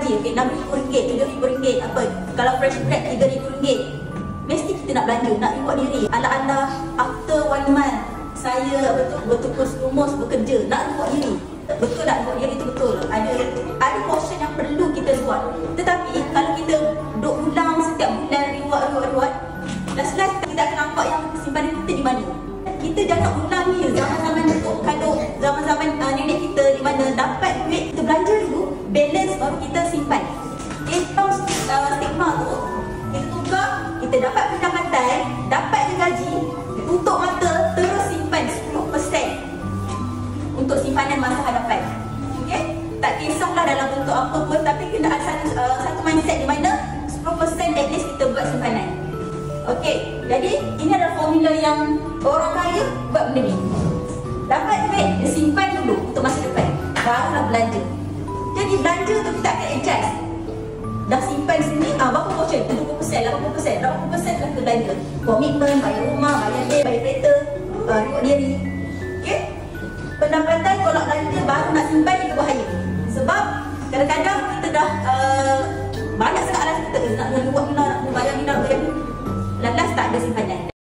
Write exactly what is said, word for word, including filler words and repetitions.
gaji, okay, enam ribu ringgit, tujuh ribu ringgit, apa, kalau fresh grad tiga ribu ringgit, mesti kita nak belanja, nak reward diri. Ala-ala after one month saya betul betul rumus bekerja, nak reward diri. Betul tak reward diri itu betul? Ada ada portion yang perlu kita reward. Tetapi kalau kita duk ulang setiap bulan reward reward reward, last-last kita akan nampak yang simpanan kita di mana. Kita jangan ulangi zaman-zaman tu. Kalau zaman-zaman uh, nenek kita di mana dapat duit, kita belanja dulu, balance baru kita simpan. Okay, kalau uh, stigma tu, kita tukar, kita dapat pendapatan, dapat gaji, tutup mata, terus simpan sepuluh peratus untuk simpanan masa hadapan. Okay? Tak kisahlah dalam bentuk apa pun, tapi kena ada satu, uh, satu mindset di mana sepuluh peratus at least kita buat simpanan. Okey, jadi ini adalah formula yang orang kaya buat benda ni. Dapat duit, dia simpan dulu untuk masa depan, barulah belanja. Jadi belanja tu kita akan adjust. Dah simpan sini, ah, berapa portion? tujuh puluh peratus, lapan puluh peratus, berapa persen lah kita belanja. Komitmen, bayar rumah, bayar bil, bayar kereta, uh, reward diri. Okey, pendapatan kalau belanja baru nak simpan itu bahaya. Sebab kadang-kadang kita dah uh, banyak sangat lah kita nak reward Mina, nak bayar Mina, bayar Mina. Lantas tak ada simpanan.